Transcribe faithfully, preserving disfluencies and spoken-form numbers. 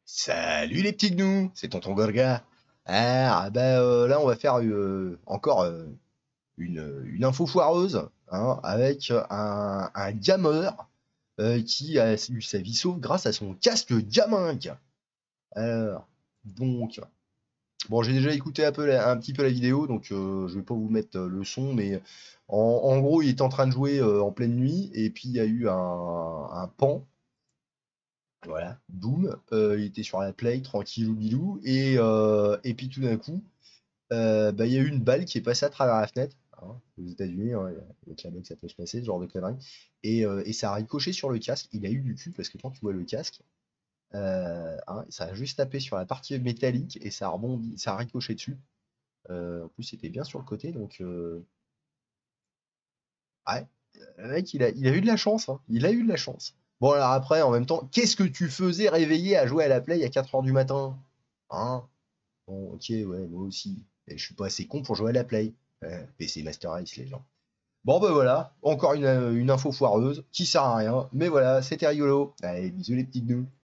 Salut les petits gnous, c'est tonton Gorga. Ah, bah euh, là on va faire euh, encore euh, une, une info foireuse hein, avec un, un gamer euh, qui a eu sa vie sauve grâce à son casque gaming. Alors, donc, bon j'ai déjà écouté un, peu la- un petit peu la vidéo, donc euh, je vais pas vous mettre euh, le son, mais en, en gros il était en train de jouer euh, en pleine nuit et puis il y a eu un, un pan. Voilà, boum, euh, il était sur la play, tranquillou bilou, et, euh, et puis tout d'un coup, euh, bah, il y a eu une balle qui est passée à travers la fenêtre, hein, aux États-Unis, hein, avec la que ça peut se passer, ce genre de conneries, et, euh, et ça a ricoché sur le casque. Il a eu du cul parce que quand tu vois le casque, euh, hein, ça a juste tapé sur la partie métallique et ça a rebondi, ça a ricoché dessus. Euh, en plus, c'était bien sur le côté, donc euh, ouais, le mec, il a, il a eu de la chance, hein, il a eu de la chance. Bon, alors après, en même temps, qu'est-ce que tu faisais réveillé à jouer à la play à quatre heures du matin? Hein? Bon, ok, ouais, moi aussi. Et je suis pas assez con pour jouer à la play. Ouais, P C Master Race, les gens. Bon, bah voilà, encore une, une info foireuse qui sert à rien. Mais voilà, c'était rigolo. Allez, bisous les petits gnous.